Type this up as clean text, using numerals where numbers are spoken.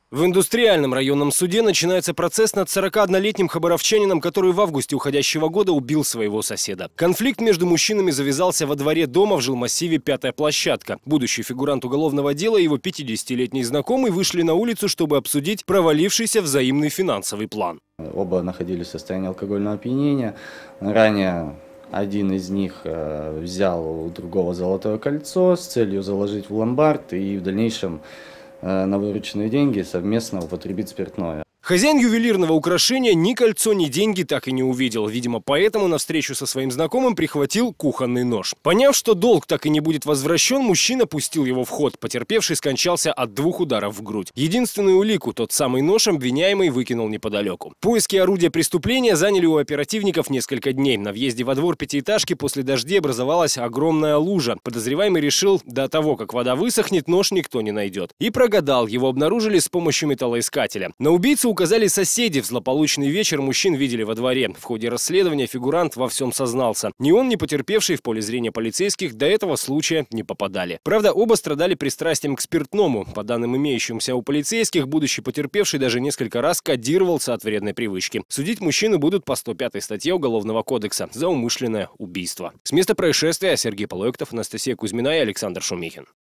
В индустриальном районном суде начинается процесс над 41-летним хабаровчанином, который в августе уходящего года убил своего соседа. Конфликт между мужчинами завязался во дворе дома в жилмассиве «Пятая площадка». Будущий фигурант уголовного дела и его 50-летний знакомый вышли на улицу, чтобы обсудить провалившийся взаимный финансовый план. Оба находились в состоянии алкогольного опьянения. Ранее один из них взял у другого золотое кольцо с целью заложить в ломбард и в дальнейшем на вырученные деньги совместно употребить спиртное. Хозяин ювелирного украшения ни кольцо, ни деньги так и не увидел. Видимо, поэтому на встречу со своим знакомым прихватил кухонный нож. Поняв, что долг так и не будет возвращен, мужчина пустил его в ход. Потерпевший скончался от 2 ударов в грудь. Единственную улику, тот самый нож, обвиняемый выкинул неподалеку. Поиски орудия преступления заняли у оперативников несколько дней. На въезде во двор пятиэтажки после дождей образовалась огромная лужа. Подозреваемый решил, до того, как вода высохнет, нож никто не найдет. И прогадал, его обнаружили с помощью металлоискателя. На убийцу указали соседи. В злополучный вечер мужчин видели во дворе. В ходе расследования фигурант во всем сознался. Ни он, ни потерпевший в поле зрения полицейских до этого случая не попадали. Правда, оба страдали пристрастием к спиртному. По данным имеющимся у полицейских, будущий потерпевший даже несколько раз кодировался от вредной привычки. Судить мужчину будут по 105 статье Уголовного кодекса за умышленное убийство. С места происшествия Сергей Полуэктов, Анастасия Кузьмина и Александр Шумихин.